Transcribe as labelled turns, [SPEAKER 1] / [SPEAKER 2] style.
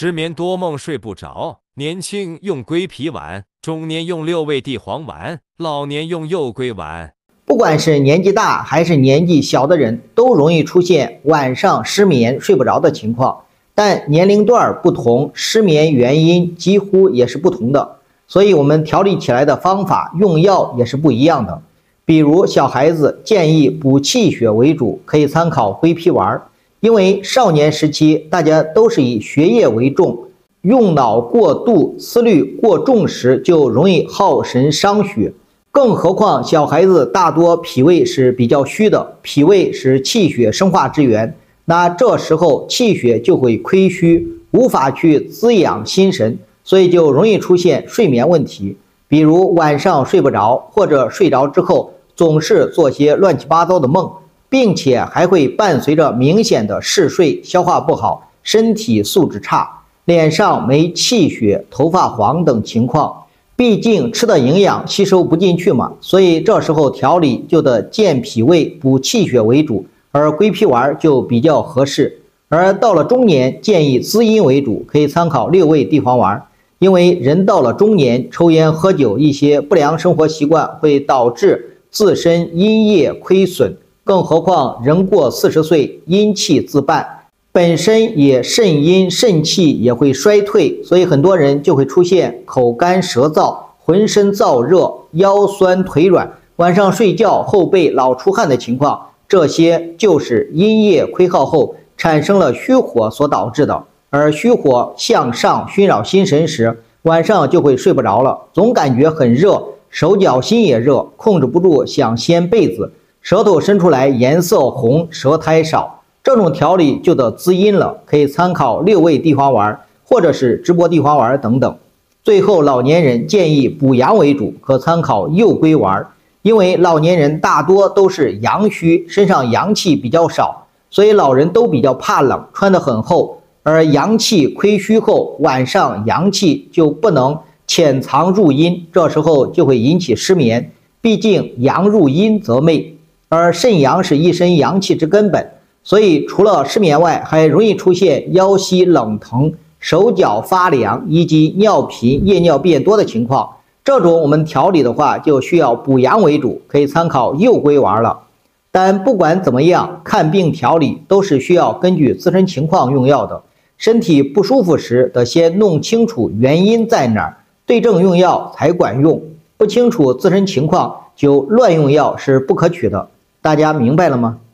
[SPEAKER 1] 失眠多梦睡不着，年轻用归脾丸，中年用六味地黄丸，老年用右归丸。
[SPEAKER 2] 不管是年纪大还是年纪小的人，都容易出现晚上失眠睡不着的情况。但年龄段不同，失眠原因几乎也是不同的，所以我们调理起来的方法、用药也是不一样的。比如小孩子建议补气血为主，可以参考归脾丸。因为少年时期大家都是以学业为重，用脑过度、思虑过重时就容易耗神伤血。更何况小孩子大多脾胃是比较虚的，脾胃是气血生化之源，那这时候气血就会亏虚，无法去滋养心神，所以就容易出现睡眠问题。比如晚上睡不着，或者睡着之后总是做些乱七八糟的梦，并且还会伴随着明显的嗜睡、消化不好、身体素质差、脸上没气血、头发黄等情况。毕竟吃的营养吸收不进去嘛，所以这时候调理就得健脾胃、补气血为主，而归脾丸就比较合适。而到了中年，建议滋阴为主，可以参考六味地黄丸。因为人到了中年，抽烟喝酒一些不良生活习惯会导致自身阴液亏损，更何况人过40岁，阴气自半，本身也肾阴肾气也会衰退，所以很多人就会出现口干舌燥、浑身燥热、腰酸腿软，晚上睡觉后背老出汗的情况，这些就是阴液亏耗后产生了虚火所导致的。而虚火向上熏扰心神时，晚上就会睡不着了，总感觉很热，手脚心也热，控制不住想掀被子，舌头伸出来颜色红，舌苔少，这种调理就得滋阴了，可以参考六味地黄丸或者是直柏地黄丸等等。最后老年人建议补阳为主，可参考右归丸。因为老年人大多都是阳虚，身上阳气比较少，所以老人都比较怕冷，穿得很厚，而阳气亏虚后，晚上阳气就不能潜藏入阴，这时候就会引起失眠。毕竟阳入阴则寐，而肾阳是一身阳气之根本，所以除了失眠外，还容易出现腰膝冷疼、手脚发凉以及尿频、夜尿变多的情况。这种我们调理的话，就需要补阳为主，可以参考右归丸了。但不管怎么样，看病调理都是需要根据自身情况用药的。身体不舒服时，得先弄清楚原因在哪儿，对症用药才管用。不清楚自身情况就乱用药是不可取的。大家明白了吗？